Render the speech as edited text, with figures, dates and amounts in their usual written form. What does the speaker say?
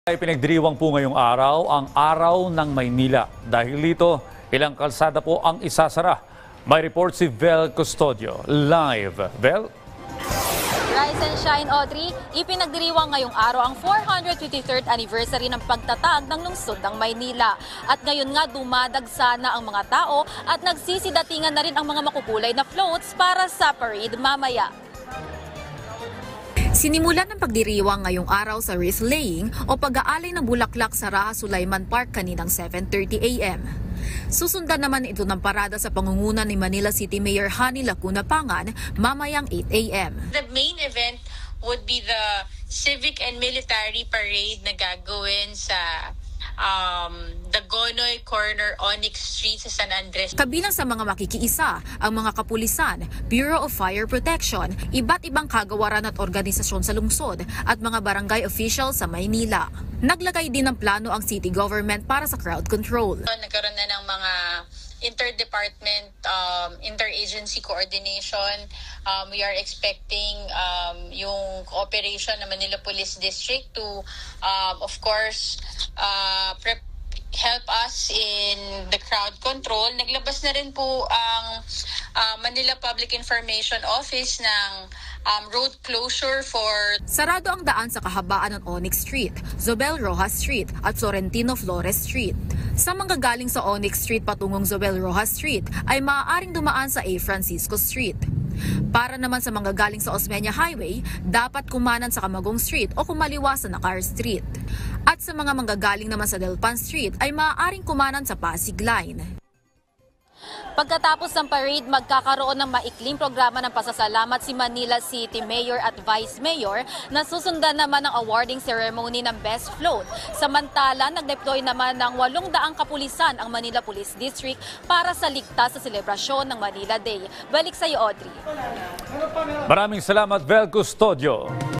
Ay pinagdiriwang po ngayong araw ang Araw ng Maynila. Dahil dito, ilang kalsada po ang isasara. May report si Vel Custodio. Live. Vel? Rise and shine, Audrey. Ipinagdiriwang ngayong araw ang 453rd anniversary ng pagtatag ng lungsod ng Maynila. At ngayon nga dumadagsa na ang mga tao at nagsisidatingan na rin ang mga makukulay na floats para sa parade mamaya. Sinimulan ng pagdiriwang ngayong araw sa wreath laying o pag-aalay ng bulaklak sa Raha Sulaiman Park kaninang 7:30 a.m. Susundan naman ito ng parada sa pangunguna ni Manila City Mayor Hani Lacuna Pangan mamayang 8 a.m. The main event would be the civic and military parade na gagawin sa Dagonoy Corner, Onyx Street sa San Andres. Kabilang sa mga makikiisa ang mga kapulisan, Bureau of Fire Protection, iba't ibang kagawaran at organisasyon sa lungsod at mga barangay officials sa Maynila. Naglagay din ng plano ang city government para sa crowd control. Nagkaroon na ng mga interdepartment, interagency coordination. We are expecting yung cooperation ng Manila Police District to, of course, help us in the crowd control. Naglabas na rin po ang Manila Public Information Office ng road closure for... Sarado ang daan sa kahabaan ng Onyx Street, Zobel Rojas Street at Florentino Flores Street. Sa manggagaling sa Onyx Street patungong Zobel Rojas Street ay maaaring dumaan sa A. Francisco Street. Para naman sa manggagaling sa Osmeña Highway, dapat kumanan sa Camagong Street o kumaliwa sa Nacar Street. At sa mga manggagaling naman sa Delpan Street ay maaaring kumanan sa Pasig Line. Pagkatapos ng parade, magkakaroon ng maikling programa ng pasasalamat si Manila City Mayor at Vice Mayor na susundan naman ang awarding ceremony ng Best Float. Samantala, nag-deploy naman ng 800 kapulisan ang Manila Police District para sa ligtas sa selebrasyon ng Manila Day. Balik sa iyo, Audrey. Maraming salamat, Vel Custodio.